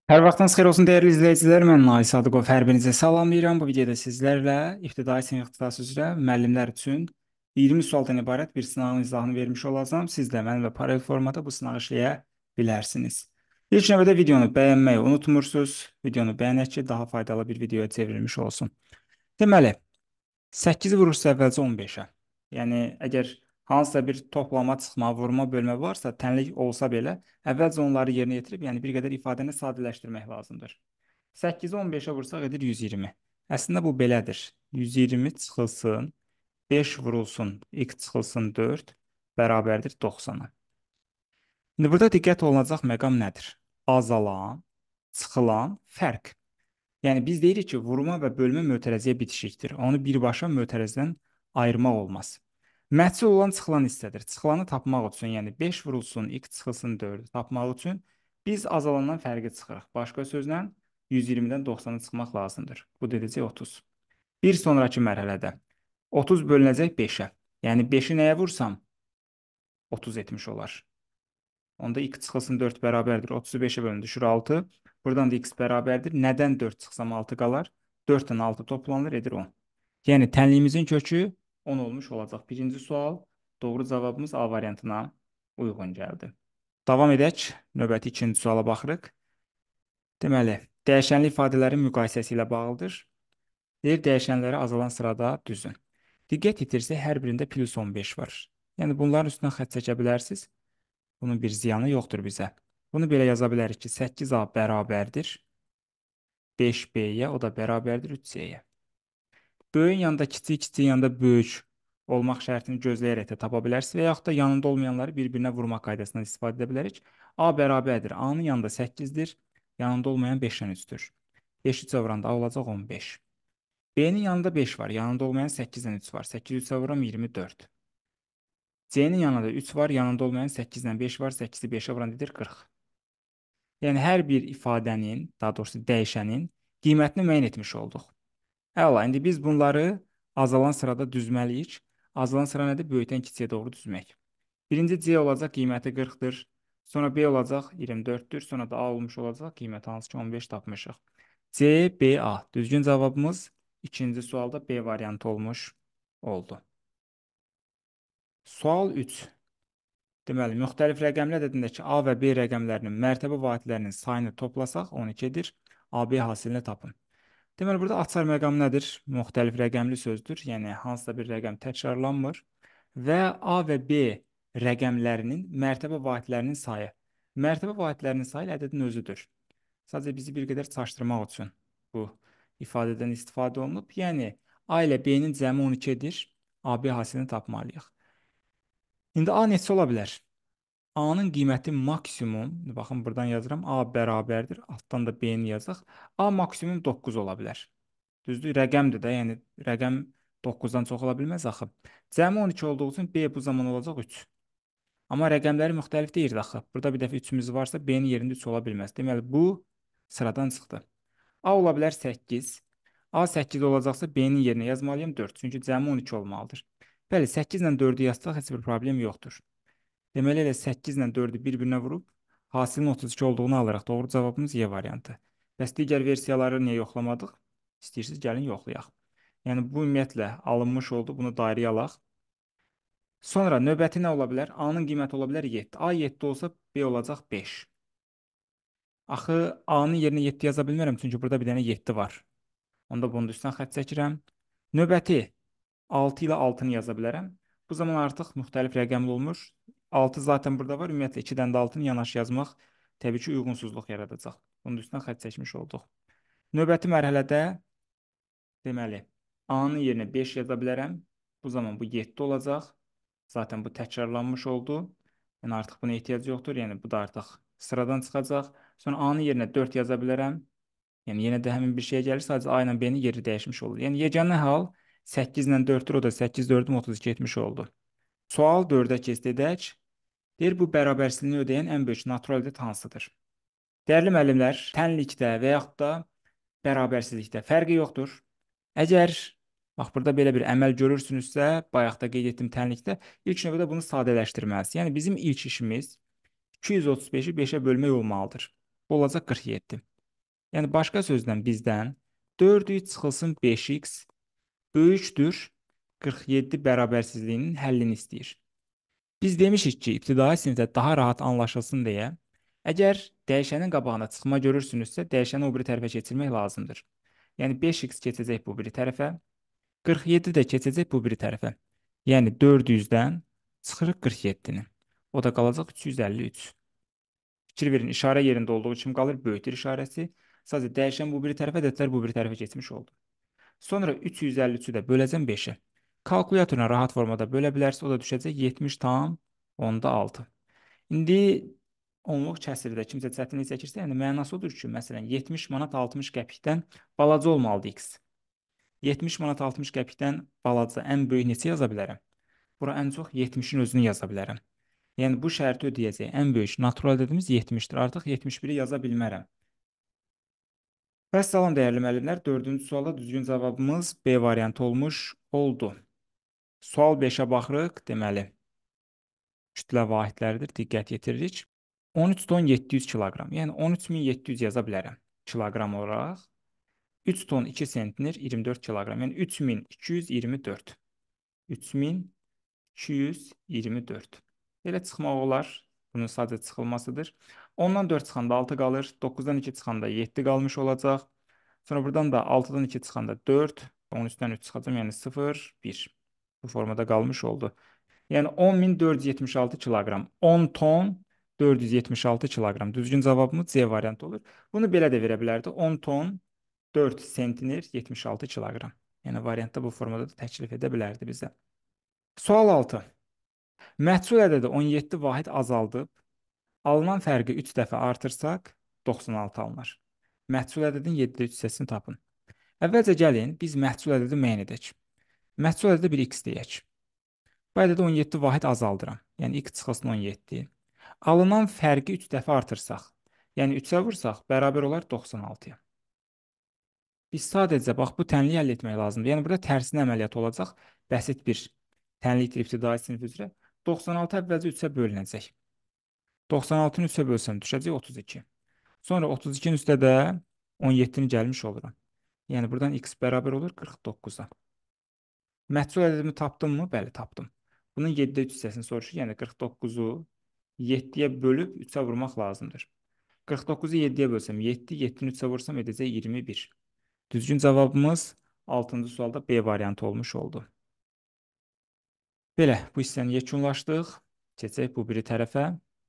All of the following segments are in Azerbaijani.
Hər vaxtınız xeyir olsun dəyərli izləyicilər. Mən Nail Sadıqov hər birinizi salamlayıram. Bu videoda sizlərlə ibtidai sinif ixtisası üzrə müəllimlər üçün 20 sualdan ibarət bir sınağın izahını vermiş olacağam. Siz də mənimlə paralel formada bu sınağı işləyə bilərsiniz. İlk növbədə videonu bəyənməyi unutmursunuz. Videonu bəyənək ki, daha faydalı bir videoya çevrilmiş olsun. Deməli, 8 vurursa əvvəlcə 15-ə. Yəni əgər hansısa bir toplama, çıxma, vurma, bölmə varsa, tənlik olsa belə, əvvəlcə onları yerinə yetirib, yəni bir qədər ifadəni sadələşdirmək lazımdır. 8-i 15-ə vursaq edir 120. Əslində bu belədir. 120 çıxılsın, 5 vurulsun, x çıxılsın 4 bərabərdir 90-a. İndi burada diqqət olunacaq məqam nədir? Azalan, çıxılan fərq. Yəni biz deyirik ki, vurma və bölmə mötərizəyə bitişikdir. Onu birbaşa mötərizədən ayırmaq olmaz. Məhsul olan çıxılan hissədir. Çıxılanı tapmaq üçün, yəni 5 vurulsun, x çıxılsın 4 tapmaq üçün biz azalandan fərqi çıxırıq. Başqa sözlə 120-dən 90-a çıxmaq lazımdır. Bu dedəcək 30. Bir sonraki mərhələdə 30 bölünəcək 5-ə. Yəni 5-i nəyə vursam 30 etmiş olar. Onda x çıxılsın 4 bərabərdir. 30-u 5-ə bölün düşür 6. Buradan da x bərabərdir. Nədən 4 çıxsam 6 qalar? 4-dən 6 toplanır, edir 10. Yəni tənliyimizin kökü 10 olmuş olacaq. Birinci sual, doğru cavabımız A variantına uyğun gəldi. Davam edək. Növbəti ikinci suala baxırıq. Deməli, dəyişənli ifadələrin müqayisəsi ilə bağlıdır. Deyir, dəyişənləri azalan sırada düzün. Diqqət yetirsə, hər birində plus 15 var. Yəni bunların üstündən xətt çəkə bilərsiniz. Bunun bir ziyanı yoxdur bizə. Bunu belə yaza bilərik ki, 8A bərabərdir 5B-yə, o da bərabərdir 3C-yə. Böyüyün yanında kiçik, kiçiyin yanında böyük olmaq şərtini gözləyərək də tapa bilərsiniz və yaxud da yanında olmayanları bir-birinə vurmaq qaydasından istifadə edə bilərik. A bərabərdir. A-nın yanında 8-dir, yanında olmayan 5-dən 3-dür. 5-i çevirəndə A olacaq 15. B-nin yanında 5 var, yanında olmayan 8-dən 3 var. 8-i çevirəm 24. C-nin yanında 3 var, yanında olmayan 8-dən 5 var. 8-i 5-ə vuran edir 40. Yəni hər bir ifadənin, daha doğrusu dəyişənin qiymətini müəyyən etmiş olduq. Əla, indi biz bunları azalan sırada düzməliyik. Azalan sıra nədir? Böyükdən kiçiyə doğru düzmək. Birinci C olacaq, qiyməti 40-dır. Sonra B olacaq, 24-dür. Sonra da A olmuş olacaq, qiyməti hansı ki 15 tapmışıq. C, B, A. Düzgün cavabımız ikinci sualda B variantı olmuş oldu. Sual 3. Deməli, müxtəlif rəqəmli ədədindəki A və B rəqəmlərinin mərtəbə vahidlərinin sayını toplasaq 12-dir. AB hasilini tapın. Deməli, burada açar məqam nədir? Müxtəlif rəqəmli sözdür. Yəni, hansısa bir rəqəm təkrarlanmır. Və A və B rəqəmlərinin mərtəbə vahidlərinin sayı. Mərtəbə vahidlərinin sayı ədədin özüdür. Sadəcə bizi bir qədər çaşdırmaq üçün bu ifadədən istifadə olunub. Yəni, A ilə B-nin cəmi 12-dir. AB hasilini tapmalıyıq. İndi A neçə ola bilər? A-nın qiyməti maksimum, baxın buradan yazıram, A bərabərdir, altdan da B-ni yazaq. A maksimum 9 ola bilər. Düzdür, rəqəmdir də, yəni rəqəm 9-dan çox ola bilməz axı. Cəmi 12 olduğu üçün B bu zaman olacaq 3. Amma rəqəmləri müxtəlif deyir axı. Burada bir dəfə 3-ümüz varsa B-nin yerində 3 ola bilməz. Deməli, bu sıradan çıxdı. A ola bilər 8. A 8 olacaqsa B-nin yerinə yazmalıyım 4. Çünki cəmi 12 olmalıdır. Bəli, 8 ilə 4-ü yazsaq heç bir problem yoxdur. Deməli, elə 8 ilə 4-ü bir-birinə vurub, hasilin 32 olduğunu alırıq. Doğru cavabımız Y variantı. Bəs digər versiyaları niyə yoxlamadıq? İstəyirsiniz, gəlin yoxlayaq. Yəni, bu ümumiyyətlə alınmış oldu. Bunu dairəyə alaq. Sonra növbəti nə ola bilər? A-nın qiyməti ola bilər 7. A 7 olsa B olacaq 5. Axı, A-nın yerinə 7 yaza bilmərəm, çünki burada bir dənə 7 var. Onda bunun üstündən xətt çəkirəm. Növbəti 6 ilə 6-nı yaza bilərəm. Bu zaman artıq müxtəlif rəqəmli olmuş. 6 zaten burada var. Ümumiyyətlə 2-dən də 6-nı yanaşı yazmaq təbii ki, uyğunsuzluq yaradacaq. Bunun üstündən xətt çəkmiş olduq. Növbəti mərhələdə deməli, A-nın yerinə 5 yaza bilərəm. Bu zaman bu 7 olacaq. Zaten bu təkrarlanmış oldu. Yəni artıq buna ehtiyac yoxdur. Yəni bu da artıq sıradan çıxacaq. Sonra A-nın yerinə 4 yaza bilərəm. Yəni yenə də həmin bir şeyə gəlir. Sadəcə A ilə B-nin yeri dəyişmiş olur. Yəni yeganə hal 8 ilə 4-dür. O da 8 4-üm 32 etmiş oldu. Sual 4-ə keçid edək. Deyir, bu bərabərsizliyini ödəyən ən böyük natural ədəd hansıdır? Dəyərli müəllimlər, tənlikdə və yaxud da bərabərsizlikdə fərqi yoxdur. Əgər, bax, burada belə bir əməl görürsünüzsə, bayaq da qeyd etdim tənlikdə, ilk növbədə bunu sadələşdirməliyiz. Yəni, bizim ilk işimiz 235-i 5-ə bölmək olmalıdır. Bu olacaq 47. Yəni başqa sözlə bizdən 4x çıxılsın 5x böyükdür 47 bərabərsizliyinin həllini istəyir. Biz demişik ki, ibtidai sinifdə daha rahat anlaşılsın deyə, əgər dəyişənin qabağına çıxma görürsünüzsə, dəyişəni o biri tərəfə keçirmək lazımdır. Yəni 5x keçəcək bu biri tərəfə, 47 də keçəcək bu biri tərəfə. Yəni 400-dən çıxırıq 47-ni. O da qalacaq 353. Fikir verin, işarə yerində olduğu kimi qalır böyükdür işarəsi. Sadəcə dəyişən bu biri tərəfə, ədədlər bu biri tərəfə keçmiş oldu. Sonra 353-ü də böləcəm 5-ə. Kalkulyatorla rahat formada bölə bilərsiniz. O da düşəcək 70,6. İndi onluq kəsirdə kimsə çətinlik çəkirsə, yəni mənası odur ki, məsələn 70 manat 60 qəpikdən balaca olmalıdır x. 70 manat 60 qəpikdən balaca ən böyük neçə yaza bilərəm? Bura ən çox 70-in özünü yaza bilərəm. Yəni bu şərti ödəyəcək ən böyük natural ədədimiz 70-dir. Artıq 71-i yaza bilmərəm. Bəs salam dəyərli müəllimlər, 4-cü sualda düzgün cavabımız B variantı olmuş oldu. Sual 5-ə baxırıq. Deməli, kütlə vahidləridir. Diqqət yetiririk. 13 ton 700 kiloqram. Yəni 13700 yaza bilərəm kiloqram olaraq. 3 ton 2 sentner 24 kiloqram. Yəni 3224. 3224. Belə çıxmaq olar. Bunun sadəcə çıxılmasıdır. 10-dan 4 çıxanda 6 qalır. 9-dan 2 çıxanda 7 qalmış olacaq. Sonra buradan da 6-dan 2 çıxanda 4. 13-dən 3 çıxacam. Yəni 0, 1. Bu formada qalmış oldu. Yəni 10.476 kiloqram. 10 ton 476 kiloqram. Düzgün cavabımız C variantı olur. Bunu belə də verə bilərdi. 10 ton 4 sentner 76 kiloqram. Yəni variantda bu formada da təklif edə bilərdi bizə. Sual 6. Məhsul ədədi 17 vahid azaldıb, alınan fərqi 3 dəfə artırsaq 96 alınır. Məhsul ədədin 7-də 3 hissəsini tapın. Əvvəlcə gəlin biz məhsul ədədi müəyyən edək. Məhsul ədədi bir x deyək. Bu ədədi 17 vahid azaldıram. Yəni x çıxılsın 17. Alınan fərqi 3 dəfə artırsaq, yəni 3-ə vursaq bərabər olar 96-ya. Biz sadəcə bax bu tənliyi həll etmək lazımdır. Yəni burada tərsinə əməliyyat olacaq. Bəsit bir tənlikdir ibtidai sinif üzrə. 96 əvvəlcə 3-ə bölünəcək. 96-nı 3-ə bölsəm düşəcək 32. Sonra 32-nin üstə də 17-ni gəlmiş oluram. Yəni buradan x bərabər olur 49-a. Məhsul ədədimi tapdımmı? Bəli, tapdım. Bunun 7-də 3 hissəsini soruşur. Yəni 49-u 7-yə bölüb 3-ə vurmaq lazımdır. 49-u 7-yə bölsəm 7, 7-ni 3-ə vursam edəcək 21. Düzgün cavabımız 6-cı sualda B variantı olmuş oldu. Belə, bu hissəni yekunlaşdıq. Keçək bu biri tərəfə.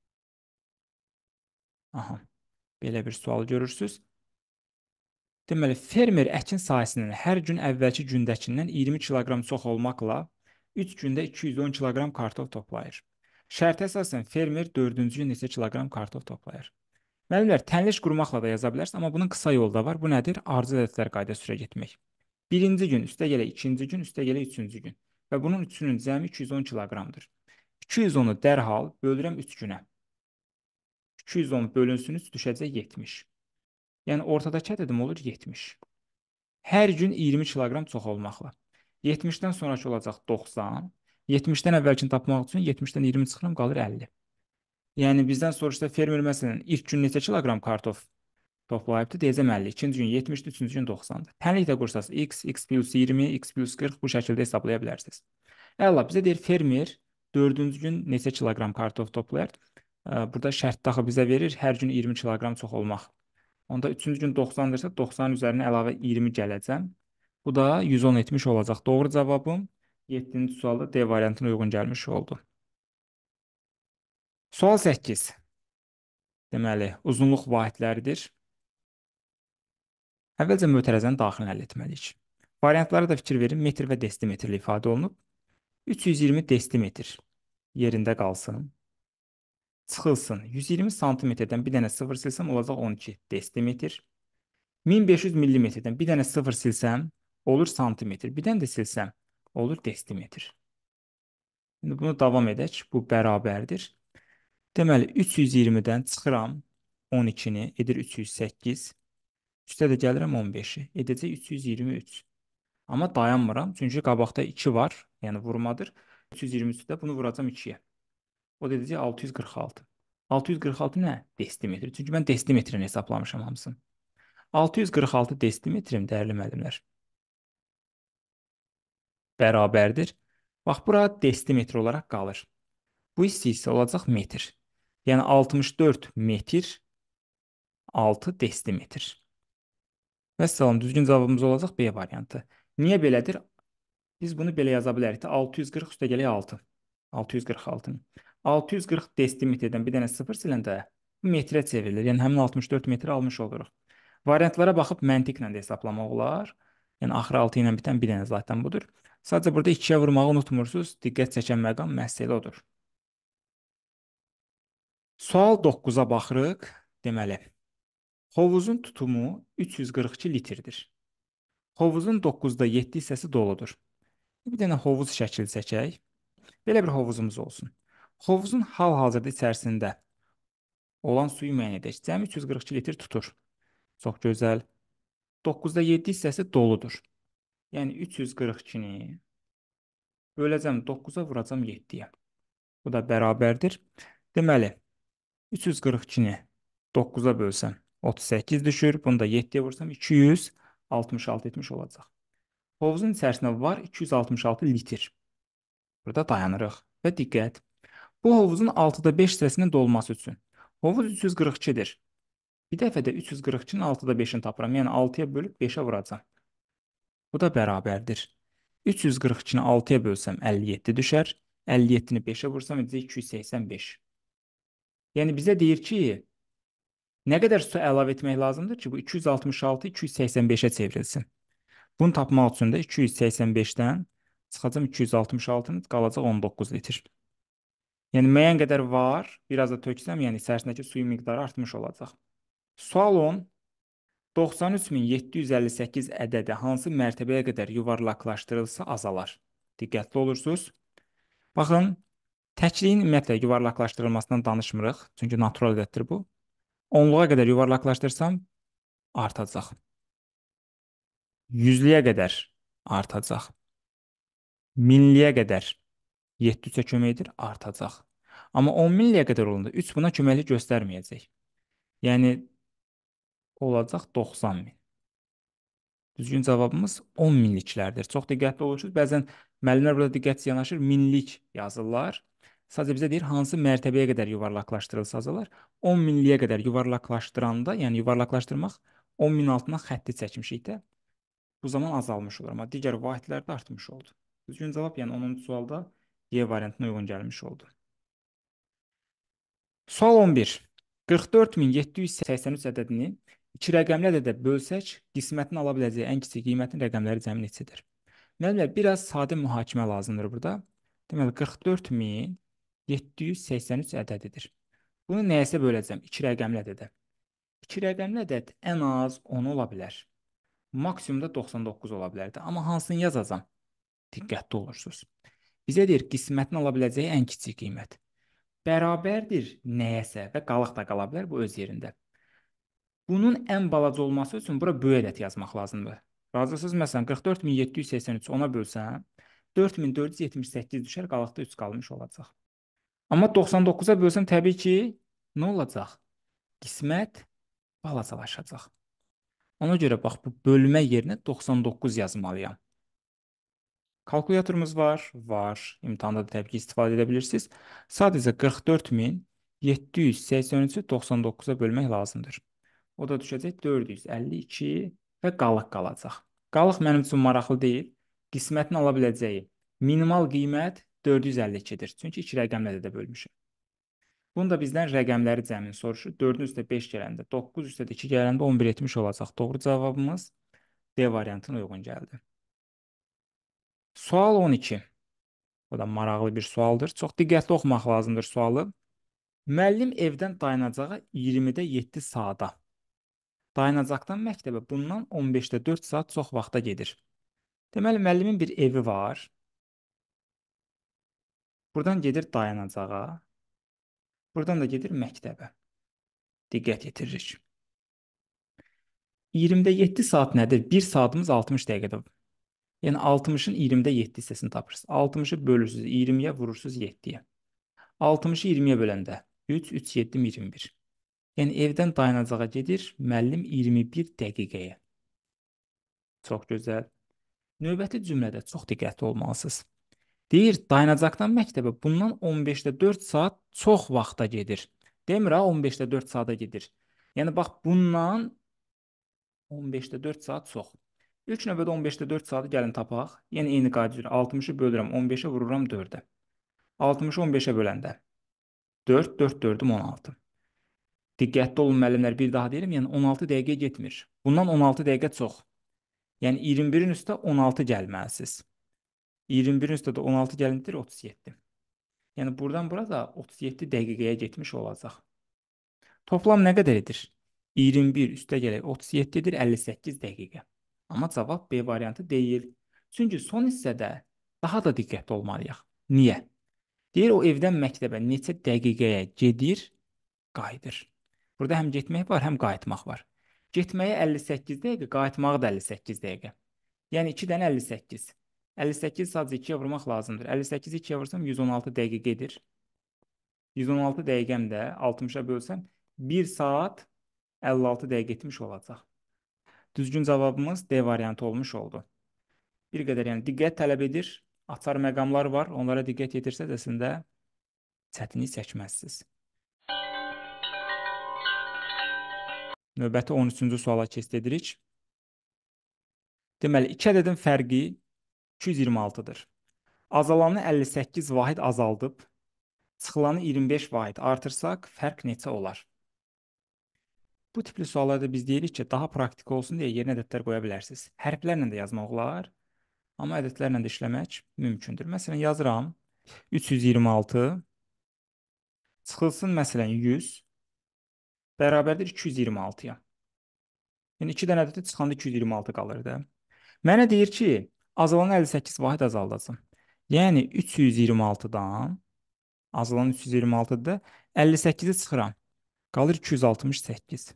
Aha, belə bir sual görürsünüz. Deməli, fermer əkin sahəsinin hər gün əvvəlki gündəkindən 20 kiloqram çox olmaqla 3 gündə 210 kiloqram kartof toplayır. Şərtə əsasən fermer 4-cü gün neçə kiloqram kartof toplayır? Müəllimlər, tənliş qurmaqla da yaza bilərsiniz, amma bunun qısa yolu da var. Bu nədir? Ardıcıl ədədlər qaydası üzrə getmək. Birinci gün, üstə gələ ikinci gün, üstə gələ üçüncü gün. Və bunun üçünün cəmi 210 kiloqramdır. 210-u dərhal bölürəm 3 günə. 210 bölünsün 3 düşəcək 70. Yəni ortadakı ədədim olur 70. Hər gün 20 kiloqram çox olmaqla. 70-dən sonraki olacaq 90. 70-dən əvvəlkini tapmaq üçün 70-dən 20 çıxıram, qalır 50. Yəni bizdən soruşsa fermer məsələn ilk gün neçə kiloqram kartof toplayıbdı? Deyəcəm 50. İkinci gün 70-dir, üçüncü gün 90-dır. Tənlik də qursaz x plus 20, x plus 40 bu şəkildə hesablaya bilərsiniz. Əla, bizə deyir fermer 4-cü gün neçə kiloqram kartof toplayır? Burada şərt daxı bizə verir, hər gün 20 kiloqram çox olmaq. Onda 3-cü gün 90-dırsa 90-ın üzərinə əlavə 20 gələcəm. Bu da 110 etmiş olacaq. Doğru cavabım 7-ci sualda D variantına uyğun gəlmiş oldu. Sual 8. Deməli, uzunluq vahidləridir. Əvvəlcə mötərəzənin daxilini həll etməliyik. Variantlara da fikir verin. Metr və desimetrli ifadə olunub. 320 desimetr yerində qalsın. Çıxılsın. 120 santimetrdən bir dənə 0 silsəm olacaq 12 desimetr. 1500 millimetrdən bir dənə 0 silsəm olur santimetr. Bir dənə də silsəm olur desimetr. İndi bunu davam edək. Bu bərabərdir. Deməli 320-dən çıxıram 12-ni edir 308. Üstə də gəlirəm 15-i. Edəcək 323. Amma dayanmıram. Çünki qabaqda 2 var. Yəni vurmadır. 323-də bunu vuracam 2-yə. O da edəcək 646. 646 nə? Desimetr. Çünki mən desimetrini hesaplamışam hamısını. 646 desimetrim, dəyərli müəllimlər, bərabərdir. Bax, bura desimetr olaraq qalır. Bu isə olacaq metr. Yəni 64 metr 6 desimetr. Vəssalam, düzgün cavabımız olacaq B variantı. Niyə belədir? Biz bunu belə yaza bilərik də 640 üstəgələk 6. 646. 640 desimetrdən bir dənə 0 siləndə bu metrə çevrilir. Yəni həmin 64 metri almış oluruq. Variantlara baxıb məntiqlə də hesablamaq olar. Yəni axırı 6 ilə bitən bir dənə zaten budur. Sadəcə burada 2-yə vurmağı unutmursunuz. Diqqət çəkən məqam məhz elə odur. Sual 9-a baxırıq. Deməli, hovuzun tutumu 342 litrdir. Hovuzun 9-da 7 hissəsi doludur. Bir dənə hovuz şəkli çəkək. Belə bir hovuzumuz olsun. Hovuzun hal-hazırda içərisində olan suyu müəyyən edək. Cəmi 342 litr tutur. Çox gözəl. 9-da 7 hissəsi doludur. Yəni 342-ni böləcəm 9-a, vuracam 7-yə. Bu da bərabərdir. Deməli, 342-ni 9-a bölsəm 38 düşür. Bunu da 7-yə vursam 266 etmiş olacaq. Hovuzun içərisində var 266 litr. Burada dayanırıq və diqqət. Bu hovuzun 6-da 5 hissəsinin dolması üçün. Hovuz 342-dir. Bir dəfə də 342-nin 6-da 5-ini tapıram. Yəni 6-ya bölüb 5-ə vuracam. Bu da bərabərdir. 342-ni 6-ya bölsəm 57 düşər. 57-ni 5-ə vursam 285. Yəni bizə deyir ki, nə qədər su əlavə etmək lazımdır ki, bu 266 285-ə çevrilsin. Bunu tapmaq üçün də 285-dən çıxacam 266-nın qalacaq 19 litr. Yəni müəyyən qədər var, biraz da töksəm, yəni içərisindəki suyun miqdarı artmış olacaq. Sual 10. 93758 ədədi hansı mərtəbəyə qədər yuvarlaqlaşdırılsa azalar? Diqqətli olursunuz. Baxın, təkliyin ümumiyyətlə yuvarlaqlaşdırılmasından danışmırıq, çünki natural ədəddir bu. Onluğa qədər yuvarlaqlaşdırsam artacaq. Yüzlüyə qədər artacaq. Minliyə qədər 7 3-ə köməkdir, artacaq. Amma 10 minliyə qədər olanda 3 buna köməklik göstərməyəcək. Yəni olacaq 90 min. Düzgün cavabımız 10 minliklərdir. Çox diqqətli olursunuz. Bəzən müəllimlər burada diqqətsiz yanaşır, minlik yazırlar. Sadəcə bizə deyir, hansı mərtəbəyə qədər yuvarlaqlaşdırılsa azalar. 10 minliyə qədər yuvarlaqlaşdıranda, yəni yuvarlaqlaşdırmaq 10 min altından xətti çəkmişik də, bu zaman azalmış olur. Amma digər vahidlərdə artmış oldu. Düzgün cavab, yəni 10-cu sualda Y variantına uyğun gəlmiş oldu. Sual 11. 44783 ədədini 2 rəqəmli ədədə bölsək, qismətini ala biləcəyi ən kiçik qiymətin rəqəmləri cəmi neçədir? Müəllimlər, biraz sadə mühakimə lazımdır burada. Deməli, 44783 ədədidir. Bunu nəyəsə böləcəm? 2 rəqəmli ədədə. 2 rəqəmli ədəd ən az 10 ola bilər. Maksimumda 99 ola bilərdi. Amma hansını yazacam? Diqqətli olursunuz. Bizə deyir, qismətini ala biləcəyi ən kiçik qiymət. Bərabərdir nəyəsə və qalıq da qala bilər, bu öz yerində. Bunun ən balaca olması üçün bura böyük ədəd yazmaq lazımdır. Razısınız? Məsələn, 44783 ona bölsəm, 4478 düşər, qalıqda 3 qalmış olacaq. Amma 99-a bölsəm təbii ki, nə olacaq? Qismət balacalaşacaq. Ona görə bax, bu bölmə yerinə 99 yazmalıyam. Kalkulyatorumuz var. Var. İmtahanda da təbii ki, istifadə edə bilirsiniz. Sadəcə 44783-ü 99-a bölmək lazımdır. O da düşəcək 452 və qalıq qalacaq. Qalıq mənim üçün maraqlı deyil. Qismətini ala biləcəyi minimal qiymət 452-dir. Çünki 2 rəqəmlə də bölmüşəm. Bunu da bizdən rəqəmləri cəmini soruşur. 4-ün üstə 5 gələndə, 9 üstə 2 gələndə 11 etmiş olacaq. Doğru cavabımız D variantına uyğun gəldi. Sual 12. Bu da maraqlı bir sualdır. Çox diqqətli oxumaq lazımdır sualı. Müəllim evdən dayanacağa 20-də 7 saata. Dayanacaqdan məktəbə bundan 15-də 4 saat çox vaxta gedir. Deməli, müəllimin bir evi var. Buradan gedir dayanacağa. Buradan da gedir məktəbə. Diqqət yetiririk. 20-də 7 saat nədir? 1 saatımız 60 dəqiqədə. Yəni 60-ın 20-də 7 hissəsini tapırsınız. 60-ı bölürsünüz 20-yə, vurursunuz 7-yə. 60-ı 20-yə böləndə 3, 3, 7, 21. Yəni evdən dayanacağa gedir müəllim 21 dəqiqəyə. Çox gözəl. Növbəti cümlədə çox diqqətli olmalısınız. Deyir, dayanacaqdan məktəbə bundan 15-də 4 saat çox vaxta gedir. Demir ha, 15-də 4 saata gedir. Yəni bax, bundan 15-də 4 saat çox. İlk növbədə 15-də 4 saatı gəlin tapaq. Yəni eyni qayda üzrə 60-ı bölürəm 15-ə, vururam 4-ə. 60-ı 15-ə böləndə 4, 4, 4-üm 16. Diqqətli olun müəllimlər, bir daha deyirəm, yəni 16 dəqiqə getmir. Bundan 16 dəqiqə çox. Yəni 21-in üstə 16 gəlməlisiniz. 21-in üstə də 16 gəlindir 37. Yəni buradan bura da 37 dəqiqəyə getmiş olacaq. Toplam nə qədər edir? 21 üstə gələk 37-dir, 58 dəqiqə. Amma cavab B variantı deyil. Çünki son hissədə daha da diqqətli olmalıyıq. Niyə? Deyir, o evdən məktəbə neçə dəqiqəyə gedir, qayıdır. Burada həm getmək var, həm qayıtmaq var. Getməyə 58 dəqiqə, qayıtmağa da 58 dəqiqə. Yəni 2-dən 58. 58 sadəcə 2-yə vurmaq lazımdır. 58-i 2-yə vursam 116 dəqiqə gedir. 116 dəqiqəm də 60-a bölsəm 1 saat 56 dəqiqə etmiş olacaq. Düzgün cavabımız D variantı olmuş oldu. Bir qədər yəni diqqət tələb edir. Açar məqamlar var. Onlara diqqət yetirsəz əslində çətinlik çəkməzsiniz. Növbəti 13-cü suala keçid edirik. Deməli, 2 ədədin fərqi 226-dır. Azalanı 58 vahid azaldıb, çıxılanı 25 vahid artırsaq, fərq neçə olar? Bu tipli suallarda biz deyirik ki, daha praktik olsun deyə yerinə ədədlər qoya bilərsiniz. Hərflərlə də yazmaq olar, amma ədədlərlə də işləmək mümkündür. Məsələn, yazıram 326 çıxılsın məsələn 100 bərabərdir 226-ya. Yəni 2 dənə ədədi çıxanda 226 qalır da. Mənə deyir ki, azalanı 58 vahid azaldacam. Yəni 326-dan azalan 326-da 58-i çıxıram. Qalır 268.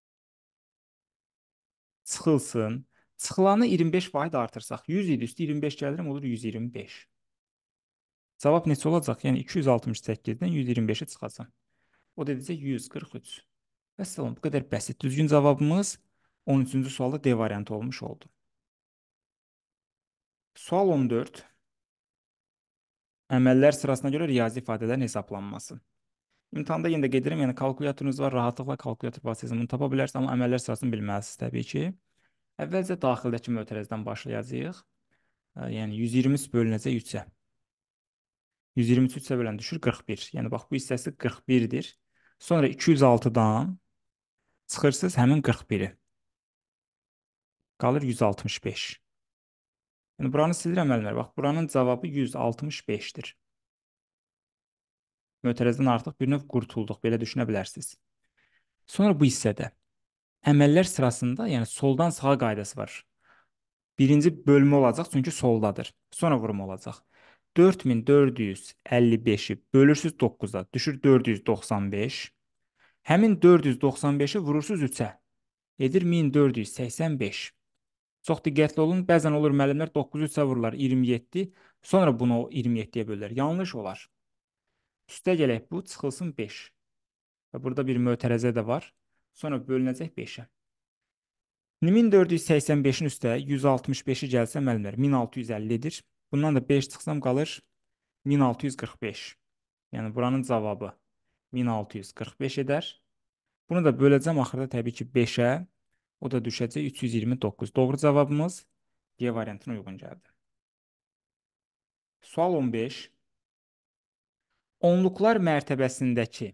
Çıxılsın. Çıxılanı 25 vahid artırsaq, 100 idi üstü 25 gəlirəm, olur 125. Cavab neçə olacaq? Yəni 268-dən 125-i çıxacam. O da edəcək 143. Vəssalam, bu qədər bəsit. Düzgün cavabımız 13-cü sualda D variantı olmuş oldu. Sual 14. Əməllər sırasına görə riyazi ifadələrin hesablanması. İmtahanda yenə də qeyd edirəm, yəni kalkulyatorunuz var, rahatlıqla kalkulyator vasitəsilə bunu tapa bilərsiniz, amma əməllər sırasını bilməlisiniz təbii ki. Əvvəlcə daxildəki mötərəzdən başlayacağıq. Yəni 120 bölünəcək 3-ə. 123 3-ə bölən düşür 41. Yəni bax, bu hissəsi 41-dir. Sonra 206-dan çıxırsınız həmin 41-i. Qalır 165. Yəni buranı silirəm müəllimlər. Bax, buranın cavabı 165-dir. Mötərəzdən artıq bir növ qurtulduq, belə düşünə bilərsiniz. Sonra bu hissədə əməllər sırasında, yəni soldan sağa qaydası var. Birinci bölmə olacaq, çünki soldadır. Sonra vurma olacaq. 4455-i bölürsüz 9-a, düşür 495. Həmin 495-i vurursunuz 3-ə. Edir 1485. Çox diqqətli olun. Bəzən olur müəllimlər 9-u 3-ə vururlar 27. Sonra bunu 27-yə bölürlər. Yanlış olar. Üstə gələk bu, çıxılsın 5. Və burada bir mötərəzə də var. Sonra bölünəcək 5-ə. 1485-in üstə 165-i gəlsə müəllimlər 1650-dir. Bundan da 5 çıxsam qalır 1645. Yəni buranın cavabı 1645 edər. Bunu da böləcəm axırda təbii ki 5-ə. O da düşəcək 329. Doğru cavabımız D variantına uyğun gəldi. Sual 15. Onluqlar mərtəbəsindəki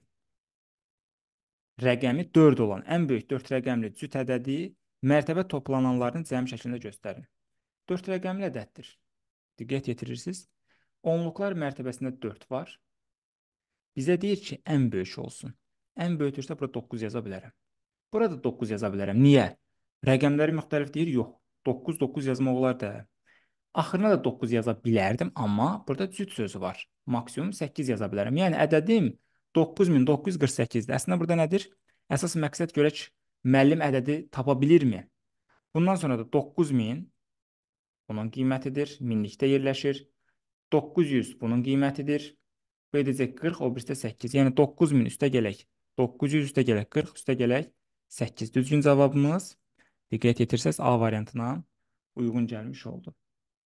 rəqəmi 4 olan ən böyük 4 rəqəmli cüt ədədi mərtəbə toplananların cəmi şəklində göstərin. 4 rəqəmli ədəddir. Diqqət yetirirsiniz. Onluqlar mərtəbəsində 4 var. Bizə deyir ki, ən böyük olsun. Ən böyükdürsə burada 9 yaza bilərəm. Burada 9 yaza bilərəm. Niyə? Rəqəmləri müxtəlif deyir? Yox. 9, 9 yazmaq olar da. Axırına da 9 yaza bilərdim, amma burada cüt sözü var. Maksimum 8 yaza bilərəm. Yəni ədədim 9948-dir. Əslində burada nədir? Əsas məqsəd görək müəllim ədədi tapa bilirmi? Bundan sonra da 9000 bunun qiymətidir. Minlikdə yerləşir. 900 bunun qiymətidir. Bu edəcək 40, o birisi də 8. Yəni 9000 üstə gələk 900 üstə gələk 40 üstə gələk 8. Düzgün cavabımız diqqət yetirsəz A variantına uyğun gəlmiş oldu.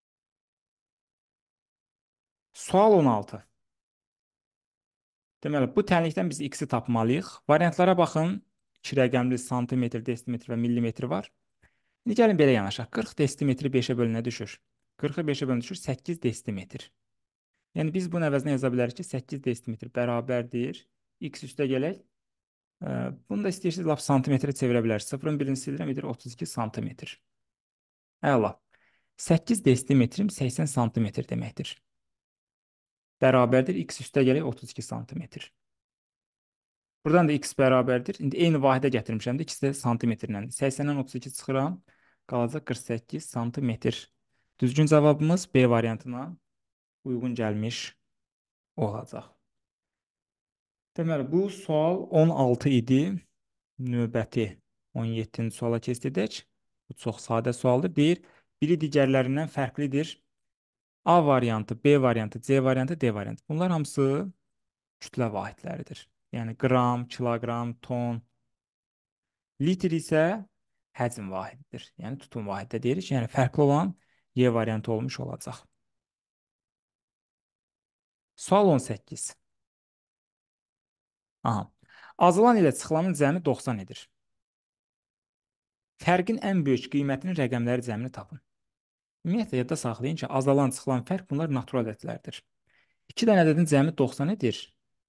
Sual 16. Deməli, bu tənlikdən biz x-i tapmalıyıq. Variantlara baxın. 2 rəqəmli santimetr, desimetr və millimetr var. İndi gəlin belə yanaşaq. 40 desimetri 5-ə bölünə düşür. 40-ı 5-ə bölünə düşür 8 desimetr. Yəni biz bunun əvəzinə yaza bilərik ki, 8 desimetr bərabərdir. X üstə gələk. Bunu da istəyirsiniz, lap santimetrə çevirə bilərsiniz. 0-ın birini silirəm, edir 32 santimetr. Əla. 8 desimetrim 80 santimetr deməkdir. Bərabərdir. X üstə gələk 32 santimetr. Buradan da x bərabərdir. İndi eyni vahidə gətirmişəm də, ikisi də santimetrləndir. 80-dən 32 çıxıram. Qalacaq 48 santimetr. Düzgün cavabımız B variantına uyğun gəlmiş olacaq. Deməli, bu sual 16 idi. Növbəti 17-ci suala keçdik. Bu çox sadə sualdır. Deyir, biri digərlərindən fərqlidir. A variantı, B variantı, C variantı, D variantı. Bunlar hamısı kütlə vahidləridir. Yəni qram, kiloqram, ton. Litr isə həcm vahididir. Yəni tutum vahidi deyirik. Yəni fərqli olan Y variantı olmuş olacaq. Sual 18. Aha. Azalan ilə çıxılanın cəmi 90 edir. Fərqin ən böyük qiymətinin rəqəmləri cəmini tapın. Ümumiyyətlə, yadda saxlayın ki, azalan çıxılan fərq bunlar natural ədədlərdir. 2 dənə ədədin cəmi 90 edir.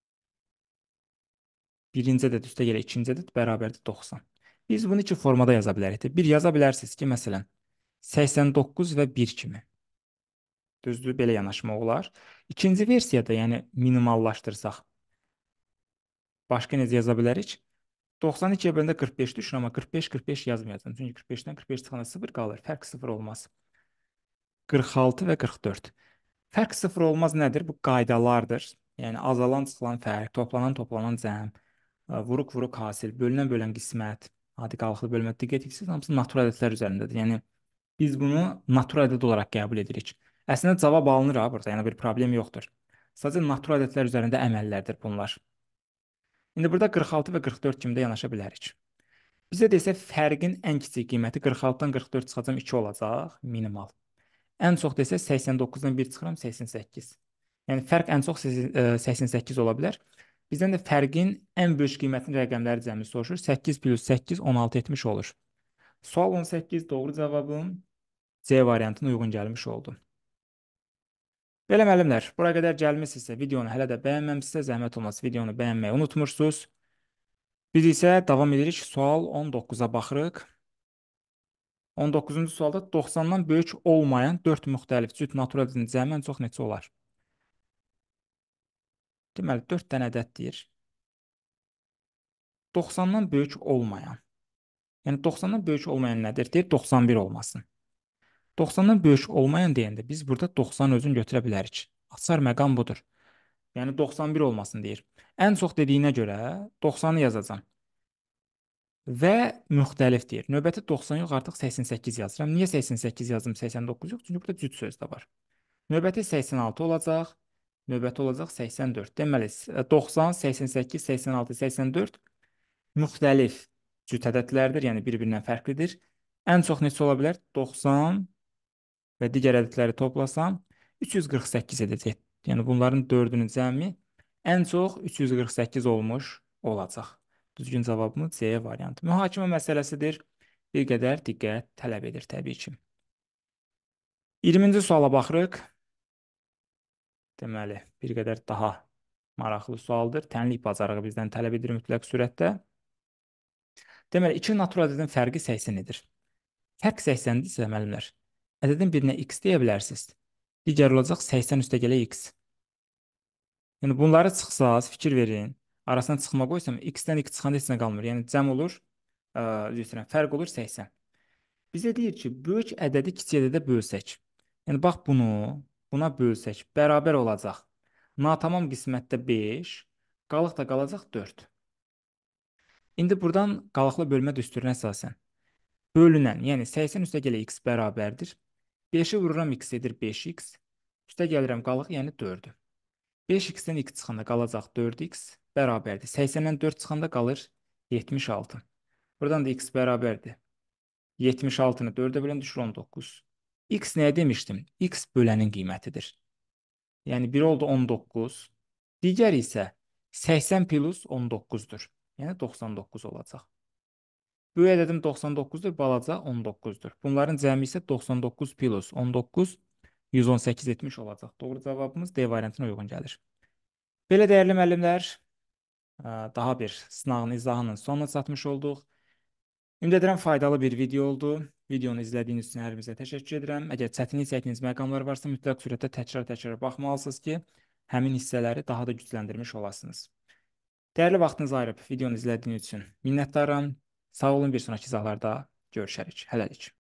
Birinci ədəd üstə gələ ikinci ədəd bərabərdir 90. Biz bunu iki formada yaza bilərik. Bir yaza bilərsiniz ki, məsələn, 89 və 1 kimi. Düzdür, belə yanaşmaq olar. İkinci versiyada, yəni minimallaşdırsaq, başqa necə yaza bilərik? 92-yə böləndə 45 düşür, amma 45 yazmayacağım. Çünki 45-dən 45 çıxanda 0 qalır. Fərq 0 olmaz. 46 və 44. Fərq 0 olmaz nədir? Bu qaydalardır. Yəni azalan çıxılan fərq, toplanan cəm, vuruq hasil, bölünən qismət, adi qalıqlı bölmə diqqət etsiniz, hamısı natural ədədlər üzərindədir. Yəni biz bunu natural ədəd olaraq qəbul edirik. Əslində cavab alınır ha burada, yəni bir problem yoxdur. Sadəcə natural ədədlər üzərində əməllərdir bunlar. İndi burada 46 və 44 kimi də yanaşa bilərik. Bizə desə fərqin ən kiçik qiyməti 46-dan 44 çıxacam 2 olacaq, minimal. Ən çox desə 89-dan 1 çıxıram 88. Yəni fərq ən çox 88 ola bilər. Bizdən də fərqin ən böyük qiymətinin rəqəmləri cəmi soruşur. 8 plus 8 16 etmiş olur. Sual 18 doğru cavabım C variantına uyğun gəlmiş oldu. Belə müəllimlər, bura qədər gəlmisinizsə, videonu hələ də bəyənməmisinizsə, zəhmət olmaz videonu bəyənməyi unutmursunuz. Biz isə davam edirik. Sual 19-a baxırıq. 19-cu sualda 90-dan böyük olmayan 4 müxtəlif cüt natural ədədin cəmi ən çox neçə olar? Deməli, 4 dənə ədəd deyir. 90-dan böyük olmayan. Yəni 90-dan böyük olmayan nədir? Deyir 91 olmasın. 90-dan böyük olmayan deyəndə biz burada 90 özünü götürə bilərik. Açar məqam budur. Yəni 91 olmasın deyir. Ən çox dediyinə görə 90-ı yazacağam. Və müxtəlif deyir. Növbəti 90 yox, artıq 88 yazıram. Niyə 88 yazdım, 89 yox? Çünki burada cüt söz də var. Növbəti 86 olacaq. Növbəti olacaq 84. Deməli, 90, 88, 86, 84 müxtəlif cüt ədədlərdir, yəni bir-birindən fərqlidir. Ən çox neçə ola bilər? 90 və digər ədədləri toplasam 348 edəcək. Yəni bunların 4-ünün cəmi ən çox 348 olmuş olacaq. Düzgün cavabımız C variantı. Mühakimə məsələsidir. Bir qədər diqqət tələb edir təbii ki. 20-ci suala baxırıq. Deməli, bir qədər daha maraqlı sualdır. Tənlik bacarığı bizdən tələb edir mütləq surətdə. Deməli, iki natural ədədin fərqi 80-dir. Fərq 80-dirsə, müəllimlər, ədədin birinə x deyə bilərsiniz. Digər olacaq 80 üstə gələ x. Yəni bunları çıxsaz, fikir verin. Arasına çıxma qoysam, x-dən x çıxanda heç nə qalmır. Yəni cəm olur, fərq olur 80. Bizə deyir ki, böyük ədədi kiçik ədədə bölsək. Yəni bax bunu, buna bölsək, bərabər olacaq. Natamam qismətdə 5, qalıq da qalacaq 4. İndi buradan qalıqlı bölmə düsturuna əsasən bölünən, yəni 80 üstə gələ x bərabərdir. 5-i vururam x edir 5x. Üstə gəlirəm qalıq, yəni 4-ü. 5x-dən x çıxanda qalacaq 4x bərabərdir. 80-dən 4 çıxanda qalır 76. Buradan da x bərabərdir. 76-nı 4-ə bölən düşür 19. X nəyə demişdim? X bölənin qiymətidir. Yəni 1 oldu 19. Digəri isə 80 plus 19-dur. Yəni 99 olacaq. Böyük ədədim 99-dur, balaca 19-dur. Bunların cəmi isə 99 plus 19 118 etmiş olacaq. Doğru cavabımız D variantına uyğun gəlir. Belə dəyərli müəllimlər, daha bir sınağın izahının sonuna çatmış olduq. Ümid edirəm faydalı bir video oldu. Videonu izlədiyiniz üçün hər birinizə təşəkkür edirəm. Əgər çətinlik çəkdiyiniz məqamlar varsa, mütləq surətdə təkrar baxmalısınız ki, həmin hissələri daha da gücləndirmiş olasınız. Dəyərli vaxtınızı ayırıb videonu izlədiyiniz üçün minnətdaram. Sağ olun, bir sonraki izahlarda görüşərik. Hələlik.